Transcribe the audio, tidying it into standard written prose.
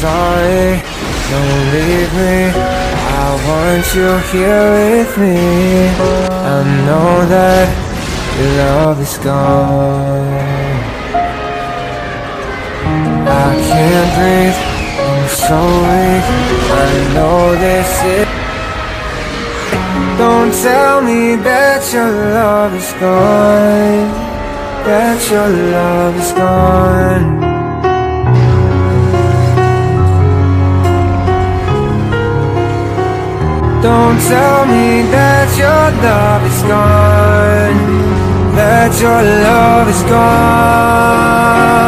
sorry, don't leave me. I want you here with me. I know that your love is gone. I can't breathe, I'm so weak. I know this is. Don't tell me that your love is gone, that your love is gone. Don't tell me that your love is gone, that your love is gone.